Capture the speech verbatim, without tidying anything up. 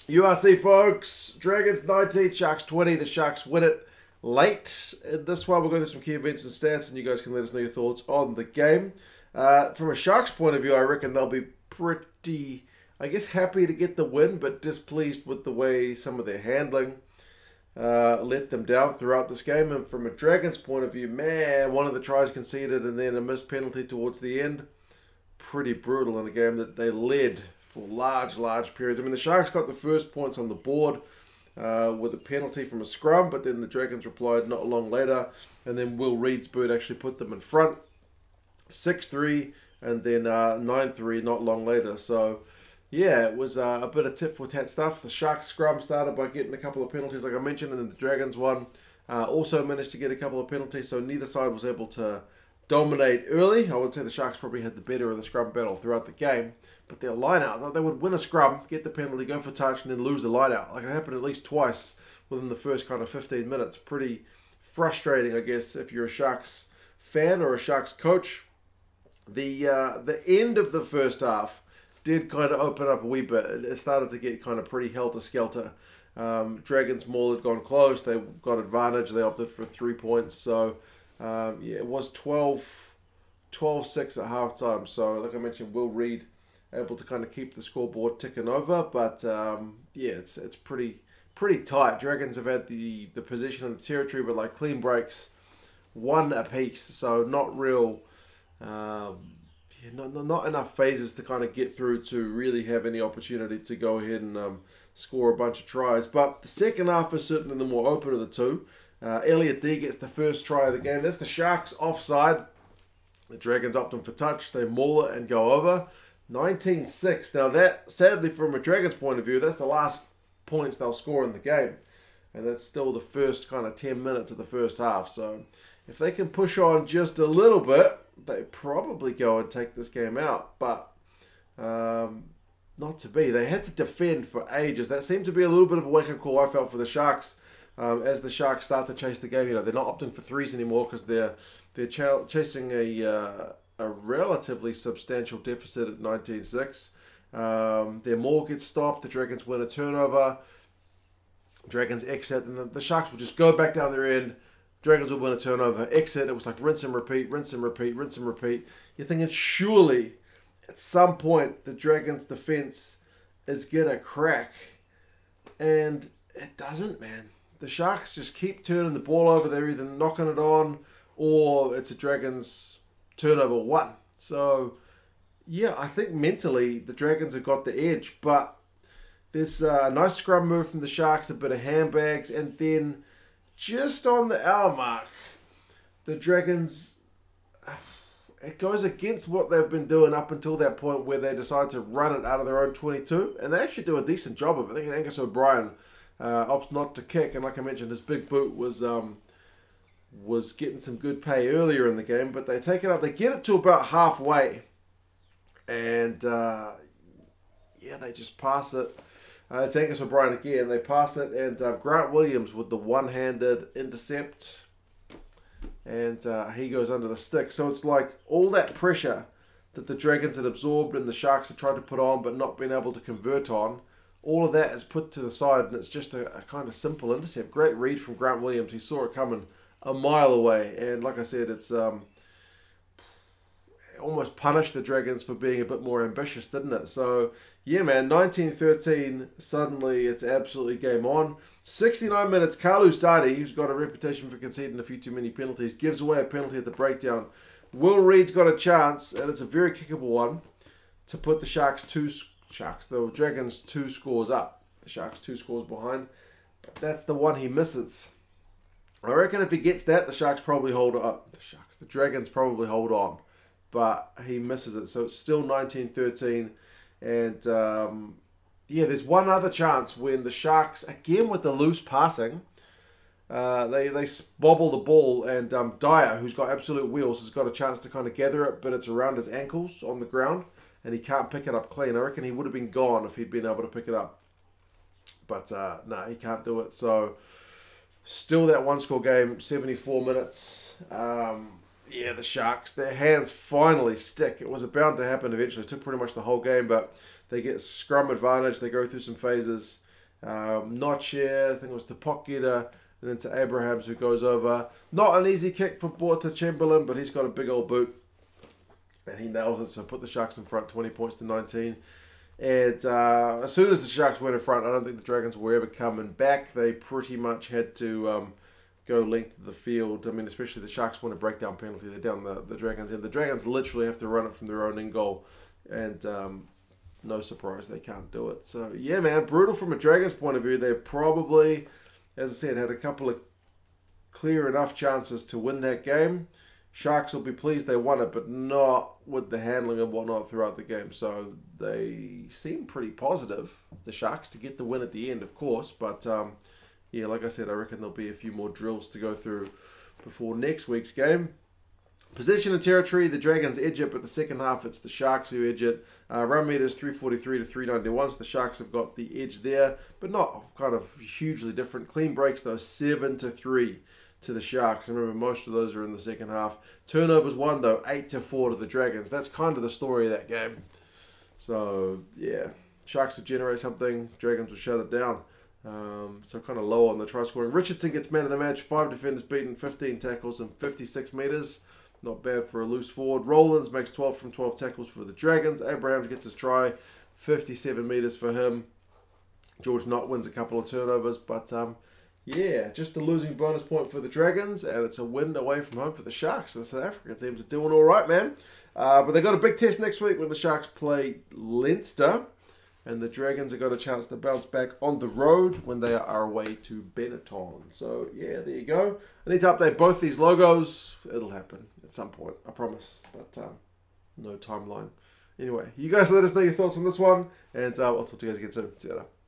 U R C, folks. Dragons nineteen, Sharks twenty. The Sharks win it late. In this one, we'll go through some key events and stats, and you guys can let us know your thoughts on the game. Uh, from a Sharks point of view, I reckon they'll be pretty, I guess, happy to get the win, but displeased with the way some of their handling uh, let them down throughout this game. And from a Dragons point of view, man, one of the tries conceded and then a missed penalty towards the end. Pretty brutal in a game that they led for large, large periods. I mean, the Sharks got the first points on the board uh, with a penalty from a scrum, but then the Dragons replied not long later, and then Will Reed's boot actually put them in front, six three, and then uh, nine three not long later. So, yeah, it was uh, a bit of tit-for-tat stuff. The Sharks scrum started by getting a couple of penalties, like I mentioned, and then the Dragons one uh, also managed to get a couple of penalties, so neither side was able to dominate early. I would say the Sharks probably had the better of the scrum battle throughout the game. But their line-out, thought they would win a scrum, get the penalty, go for touch, and then lose the line-out. Like it happened at least twice within the first kind of fifteen minutes. Pretty frustrating, I guess, if you're a Sharks fan or a Sharks coach. The uh, the end of the first half did kind of open up a wee bit. It started to get kind of pretty helter-skelter. Um, Dragons Maul had gone close. They got advantage. They opted for three points. So, um, yeah, it was twelve six at halftime. So, like I mentioned, Will Reed able to kind of keep the scoreboard ticking over, but um, yeah, it's it's pretty pretty tight. Dragons have had the the position in the territory, but like clean breaks, one apiece, so not real, um, yeah, not, not enough phases to kind of get through to really have any opportunity to go ahead and um, score a bunch of tries. But the second half is certainly the more open of the two. Uh, Elliot D gets the first try of the game. That's the Sharks offside. The Dragons opt in for touch. They maul it and go over. nineteen six. Now that, sadly, from a Dragons point of view, that's the last points they'll score in the game. And that's still the first kind of ten minutes of the first half. So if they can push on just a little bit, they probably go and take this game out. But um, not to be. They had to defend for ages. That seemed to be a little bit of a wake-up call, I felt, for the Sharks. Um, as the Sharks start to chase the game, you know, they're not opting for threes anymore because they're, they're ch- chasing a... Uh, a relatively substantial deficit at nineteen six. Um, their maul gets stopped. The Dragons win a turnover. Dragons exit. And the, the Sharks will just go back down their end. Dragons will win a turnover. Exit. It was like rinse and repeat, rinse and repeat, rinse and repeat. You're thinking, surely, at some point, the Dragons' defense is going to crack. And it doesn't, man. The Sharks just keep turning the ball over. They're either knocking it on or it's a Dragons turnover one. So, yeah, I think mentally the Dragons have got the edge. But there's a nice scrum move from the Sharks, a bit of handbags, and then just on the hour mark, the Dragons, it goes against what they've been doing up until that point where they decide to run it out of their own twenty-two. And they actually do a decent job of it. I think Angus O'Brien uh, opts not to kick. And like I mentioned, his big boot was... Um, was getting some good pay earlier in the game, but they take it up. They get it to about halfway, and uh, yeah, they just pass it. Uh, it's Angus O'Brien again. They pass it, and uh, Grant Williams with the one-handed intercept, and uh, he goes under the stick. So it's like all that pressure that the Dragons had absorbed and the Sharks had tried to put on but not been able to convert on, all of that is put to the side, and it's just a, a kind of simple intercept. Great read from Grant Williams. He saw it coming a mile away, and like I said, it's um, almost punished the Dragons for being a bit more ambitious, didn't it? So, yeah, man, nineteen thirteen, suddenly it's absolutely game on. sixty-nine minutes, Carl Ustadi, who's got a reputation for conceding a few too many penalties, gives away a penalty at the breakdown. Will Reed's got a chance, and it's a very kickable one, to put the Sharks two, Sharks, the Dragons two scores up. The Sharks two scores behind, but that's the one he misses. I reckon if he gets that, the Sharks probably hold up. The Sharks, the Dragons probably hold on. But he misses it. So it's still nineteen thirteen. And, um, yeah, there's one other chance when the Sharks, again with the loose passing, uh, they, they bobble the ball. And um, Dyer, who's got absolute wheels, has got a chance to kind of gather it, but it's around his ankles on the ground. And he can't pick it up clean. I reckon he would have been gone if he'd been able to pick it up. But, uh, no, he can't do it. So... Still that one-score game, seventy-four minutes. Um, yeah, the Sharks, their hands finally stick. It was bound to happen eventually. It took pretty much the whole game, but they get scrum advantage. They go through some phases. Um, Noche, I think it was to Pocketa, and then to Abrahams, who goes over. Not an easy kick for Borta Chamberlain, but he's got a big old boot. And he nails it, so put the Sharks in front, twenty points to nineteen. And uh, as soon as the Sharks went in front, I don't think the Dragons were ever coming back. They pretty much had to um, go length of the field. I mean, especially the Sharks want a breakdown penalty. They're down the, the Dragons' end. The Dragons literally have to run it from their own end goal. And um, no surprise, they can't do it. So, yeah, man, brutal from a Dragons' point of view. They probably, as I said, had a couple of clear enough chances to win that game. Sharks will be pleased they won it, but not with the handling and whatnot throughout the game. So they seem pretty positive, the Sharks, to get the win at the end, of course. But, um, yeah, like I said, I reckon there'll be a few more drills to go through before next week's game. Possession and territory, the Dragons edge it, but the second half it's the Sharks who edge it. Uh, run meters three forty-three to three ninety-one, so the Sharks have got the edge there, but not kind of hugely different. Clean breaks, though, seven to three. To the Sharks. Remember, most of those are in the second half. Turnovers won, though, eight to four to the Dragons. That's kind of the story of that game. So, yeah. Sharks will generate something. Dragons will shut it down. Um, so, kind of low on the try scoring. Richardson gets man of the match. Five defenders beaten, fifteen tackles and fifty-six metres. Not bad for a loose forward. Rollins makes twelve from twelve tackles for the Dragons. Abrahams gets his try. fifty-seven metres for him. George Knott wins a couple of turnovers, but... um. Yeah, just a losing bonus point for the Dragons, and it's a win away from home for the Sharks. So the South African teams are doing all right, man. Uh, but they got a big test next week when the Sharks play Leinster, and the Dragons have got a chance to bounce back on the road when they are away to Benetton. So, yeah, there you go. I need to update both these logos. It'll happen at some point, I promise. But um, no timeline. Anyway, you guys let us know your thoughts on this one, and uh, I'll talk to you guys again soon. See you later.